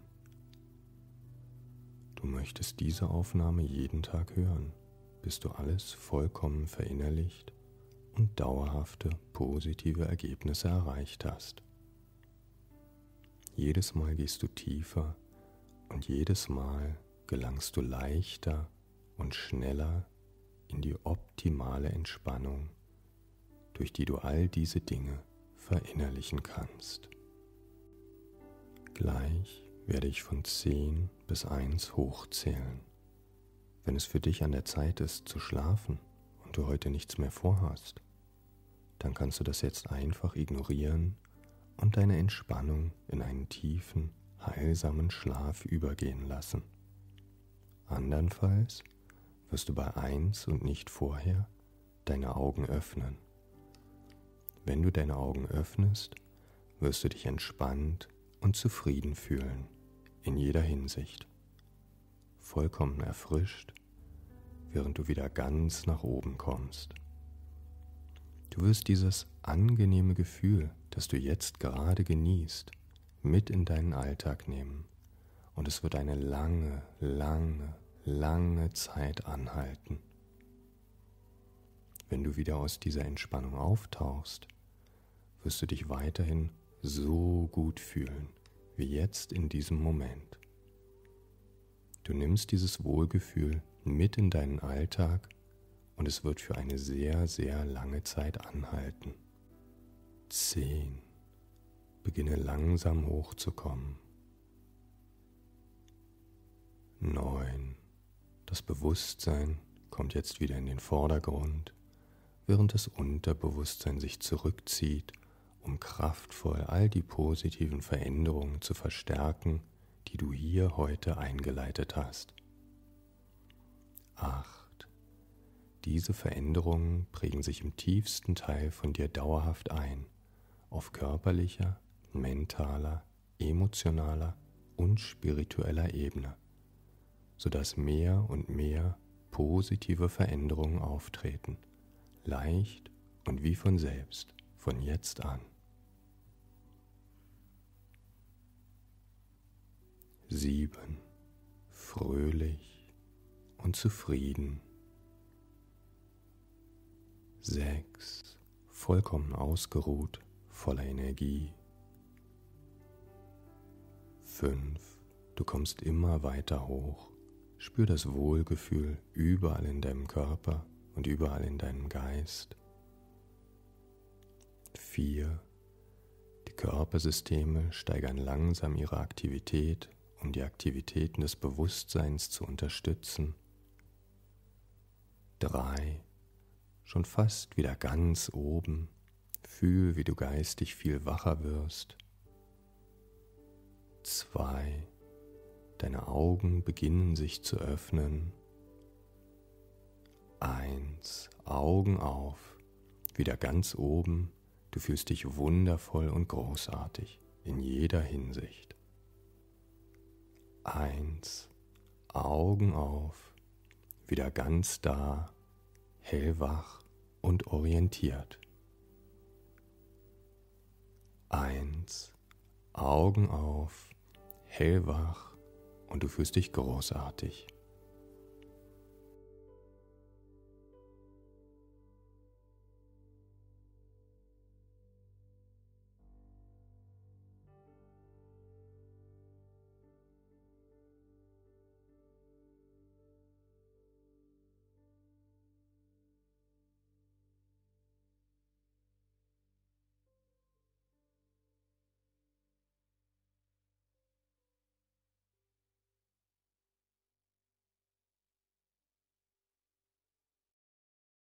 Du möchtest diese Aufnahme jeden Tag hören, bis du alles vollkommen verinnerlicht und dauerhafte positive Ergebnisse erreicht hast. Jedes Mal gehst du tiefer und jedes Mal gelangst du leichter und schneller in die optimale Entspannung, durch die du all diese Dinge verinnerlichen kannst. Gleich werde ich von zehn bis eins hochzählen. Wenn es für dich an der Zeit ist zu schlafen und du heute nichts mehr vorhast, dann kannst du das jetzt einfach ignorieren und deine Entspannung in einen tiefen, heilsamen Schlaf übergehen lassen. Andernfalls wirst du bei eins und nicht vorher deine Augen öffnen. Wenn du deine Augen öffnest, wirst du dich entspannt und zufrieden fühlen, in jeder Hinsicht. Vollkommen erfrischt, während du wieder ganz nach oben kommst. Du wirst dieses angenehme Gefühl, das du jetzt gerade genießt, mit in deinen Alltag nehmen und es wird eine lange, lange, lange Zeit anhalten. Wenn du wieder aus dieser Entspannung auftauchst, wirst du dich weiterhin so gut fühlen, wie jetzt in diesem Moment. Du nimmst dieses Wohlgefühl mit in deinen Alltag und es wird für eine sehr, sehr lange Zeit anhalten. Zehn. Beginne langsam hochzukommen. Neun. Das Bewusstsein kommt jetzt wieder in den Vordergrund, während das Unterbewusstsein sich zurückzieht, um kraftvoll all die positiven Veränderungen zu verstärken, die du hier heute eingeleitet hast. Acht. Diese Veränderungen prägen sich im tiefsten Teil von dir dauerhaft ein, auf körperlicher, mentaler, emotionaler und spiritueller Ebene, sodass mehr und mehr positive Veränderungen auftreten, leicht und wie von selbst, von jetzt an. Sieben. Fröhlich und zufrieden. Sechs. Vollkommen ausgeruht, voller Energie. Fünf. Du kommst immer weiter hoch. Spür das Wohlgefühl überall in deinem Körper und überall in deinem Geist. Vier. Die Körpersysteme steigern langsam ihre Aktivität, um die Aktivitäten des Bewusstseins zu unterstützen. Drei. Schon fast wieder ganz oben. Fühl, wie du geistig viel wacher wirst. Zwei. Deine Augen beginnen sich zu öffnen. Eins. Augen auf. Wieder ganz oben. Du fühlst dich wundervoll und großartig in jeder Hinsicht. Eins. Augen auf. Wieder ganz da, hellwach und orientiert. Eins. Augen auf, hellwach und du fühlst dich großartig.